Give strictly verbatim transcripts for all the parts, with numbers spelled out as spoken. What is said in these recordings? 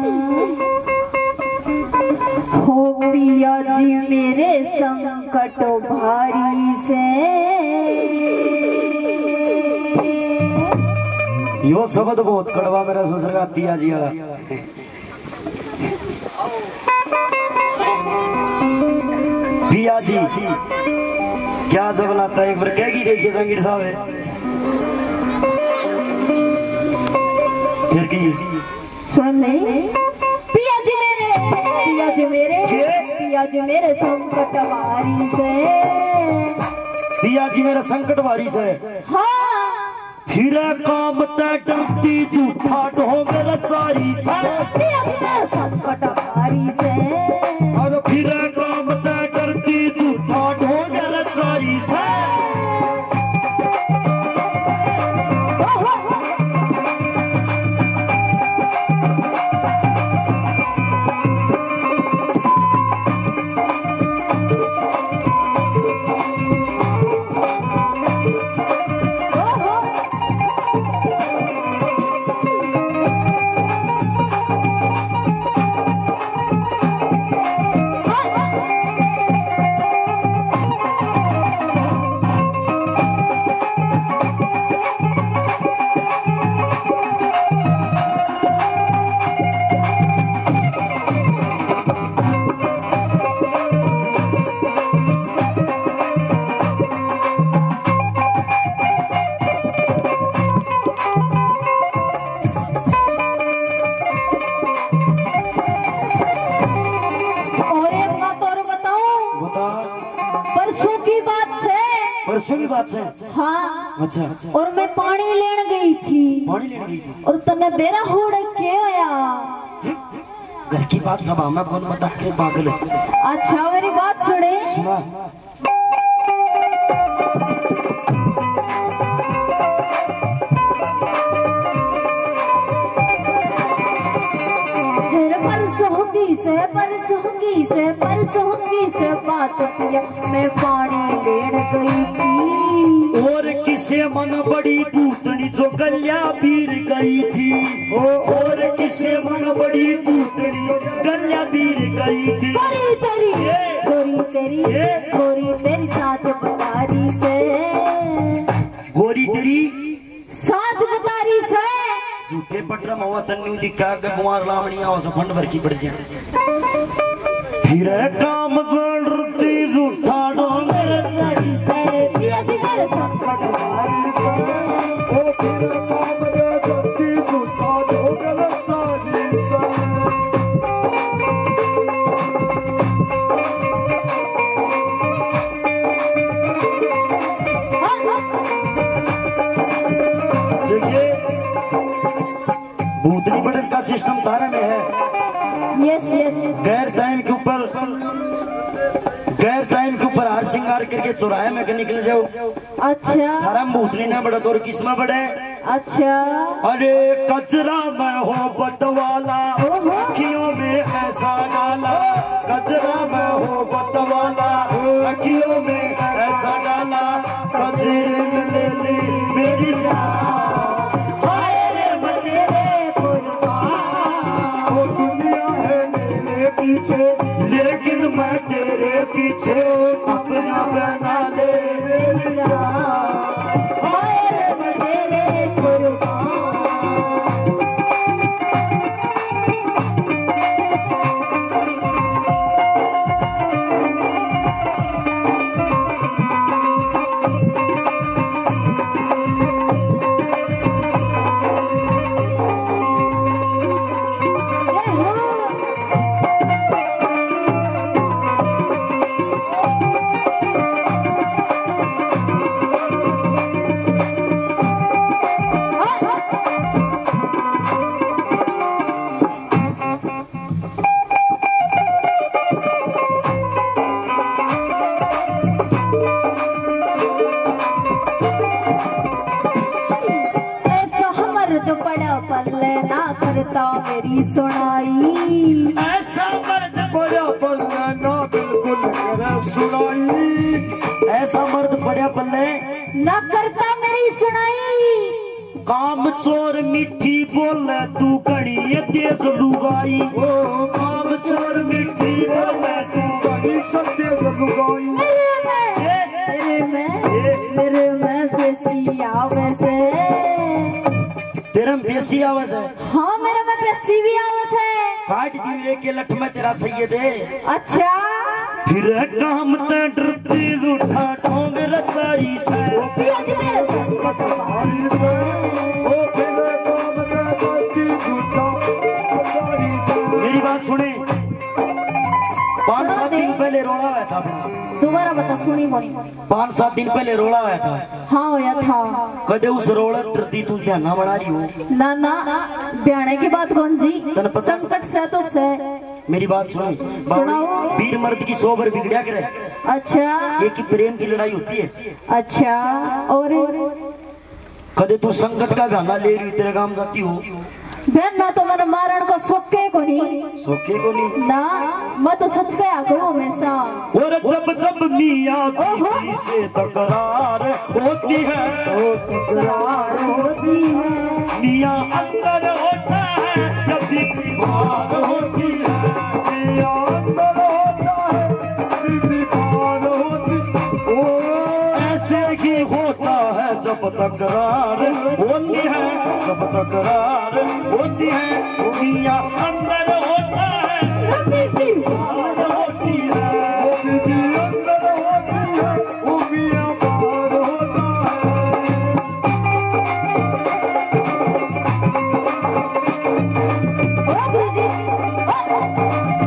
हो पिया जी मेरे संकट भारी से। यो शब्द बहुत कड़वा मेरा सुसरगा पिया जी वाला। पिया जी क्या जब लाता एक बार कहेगी देखिए संगीत साहब है फिर की सुन ले। पिया जी मेरे पिया जी मेरे पिया जी मेरे संकट भारी से। पिया जी मेरा संकट भारी से। हाँ फिर काम तय डरती झूठा ढोंग रचारी से। पिया जी मेरे संकट भारी से। और फिर काम तय डरती झूठा ढोंग रचारी से। परसों की बात से। परसों की बात से। हाँ अच्छा। और मैं पानी लेने गई थी। पानी लेने गई थी और तने बेरा होड़ के होया। घर की बात सब हमें कौन बता के पागल। अच्छा मेरी बात सुने। सुना। परसोंगी से परसोंगी से परसोंगी से बात किया मैं पानी लेन गई थी। और किसे मन बड़ी भूतनी जो गलिया पीर गई थी। और किसे मन बड़ी भूतनी गलिया पीर गई थी। गोरी तेरी गोरी तेरी गोरी तेरी साँच बतारी से। गोरी तेरी साँच बतारी से। झूठे पटरा मवा तन्नू दिखा के कुमार लावणी आओ फंड भर की पड़ जाए। फिर काम करती झूठा ढोंग रचारी से। पिया जी मेरे संकट भारी से। ओ फिर काम करती झूठा ढोंग रचारी से। देखिए भूतनी बटन का सिस्टम तारा में है। Yes yes. गैर टाइम के ऊपर गैर टाइम के ऊपर हार श्रृंगार करके चौराहे में के निकल जाओ। अच्छा तारा भूतनी ना बड़ा तो किस में बड़े। अच्छा। अरे कचरा में हो बतवाला अखियों में ऐसा डाला। कचरा में हो बतवाला अखियों में ऐसा डाला। कचरे में ले ली मेरी जान। पीछे लेकिन मैं तेरे पीछे अपना बना ले मेरी जान। तेरे कुर्बान। करता मेरी सुनाई। ऐसा मर्द बड़ा पल्ले ना बिल्कुल करे सुनाई। ऐसा मर्द बड़ा पल्ले ना करता मेरी सुनाई। काम चोर मीठी बोले तू कड़ी तेज लुगाई। ओ काम चोर मीठी बोले तू कड़ी तेज लुगाई। मेरे में मेरे में बेसी आवाज है। तेरा में बेसी आवाज है? हाँ मेरे में बेसी भी आवाज है। काट दी एक लठ में तेरा सैयद है। अच्छा फिर काम ते डरती उठा ढोंग रचाई से। पियाज मेरे संग हरी से ओ फिर काम ते डरती उठा रचाई से। मेरी बात सुने, पाँच सात दिन पहले रोड़ा हुआ था। दोबारा बता, सुनी कोनी। पाँच सात दिन पहले रोड़ा हुआ था। हाँ होया था। कदे उस रोड़ा डरती तू ध्यान ना बना रही हो? ना ना ब्याणे की बात कौन जी, तन पता- संकट से तो से। मेरी बात सुनो, सुनाओ। वीर मर्द की सोबर बिगड़िया करे। अच्छा एक ही प्रेम की लड़ाई होती है। अच्छा और कदे तू संकट का गाना ले रही तेरे काम जाती हो? बहन ना तो मैंने मारण को सोके को नहीं सोखे को नहीं ना, मैं तो सच कहा करूँ हमेशा। और जब जब मियाँ बीवी से तकरार होती है, ओ तकरार होती है मियाँ अंदर होता है जब भी बाहर होती है। मियाँ अंदर होता है बीवी बाहर होती। ओ ऐसे ही होता है जब तकरार होती है, जब तकरार होती है। मियाँ अंदर होता है बीवी बाहर होती है। ओ बीवी अंदर होती है, ओ मियाँ बाहर होता है। ओ गुरुजी ओ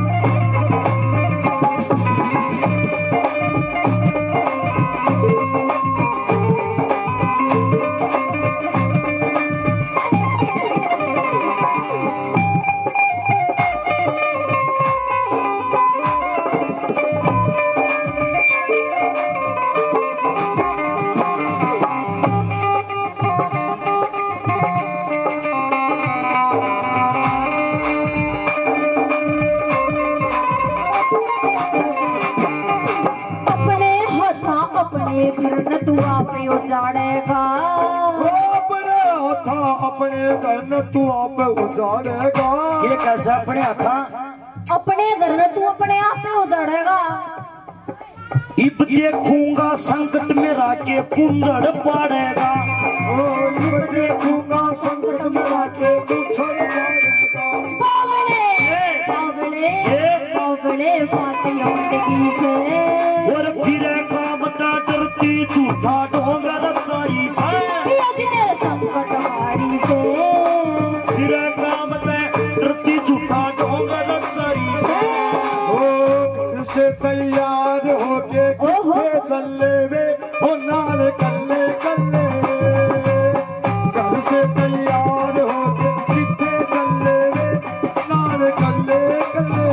अपने हाथा अपने घर न तू आपे उजाड़ेगा। ओ अपने हाथा अपने घर न तू आप उजाड़ेगा। ये कैसा अपने हाथा? अपने घर न तू अपने आप पे उजाड़ेगा। इब देखूंगा संकट में राके पुंजड़ पाड़ेगा। ओ इब देखूंगा संकट में आके तू छोड़ जाएगा। बावले बावले बावले बातें जिंदगी से। और फिर काम ता डरती झूठा ढोंग रसाई से। पियाज मेरे संकट हारी से। फिर काम ता डरती झूठा ढोंग रसाई से। ओ से तैयार होके किथे चले वे ओ नाल कल्ले कल्ले। घर से तैयार होके किथे चले वे नाल कल्ले कल्ले।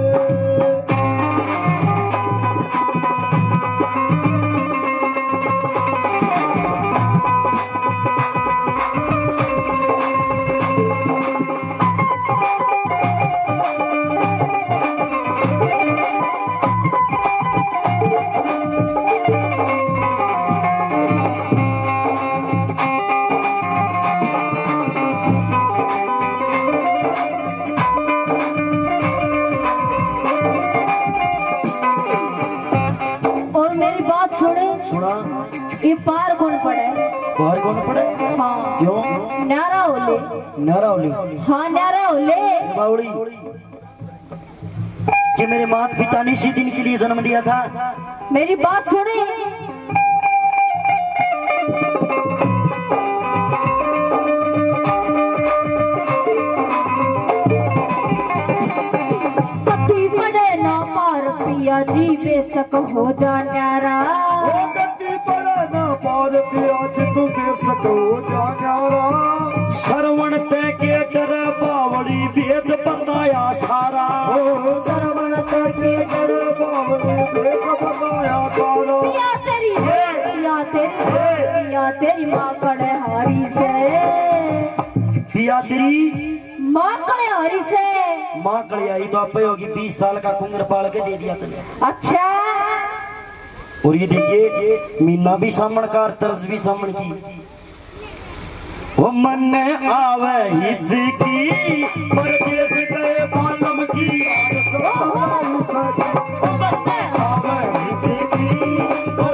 और मेरी बात सुने, सुना? ये पार कौन पड़े? बाहर कौन पड़े? हाँ क्यों? न्यारा होले। नारा होली हाँ न्यारा होले। बावड़ी कि मेरे माता पिता ने इसी दिन के लिए जन्म दिया था। मेरी बात सुने, कभी पड़े ना पार पिया जी बेशक हो जा न्यारा। ओ गद्दी पड़ा ना पार पे आज तू बेशक हो जा न्यारा। श्रवण ते के डर बावड़ी वेद बताया सारा। ओ सरवण ते के डर बावली बेग बताया सारा। पिया तेरी पिया तेरी पिया तेरी माँ कड़े हारी से। पिया तेरी माँ कड़े हारी से। माँ कड़ियाई तो आप होगी बीस साल का कुंगर पाल के दे दिया तुमने। अच्छा और ये देखिए मीना भी सामण का तर्ज भी सामण की। वो मन आवे हिचकी परदेश गए मालूम की सताई सकी वो मन आवे हिचकी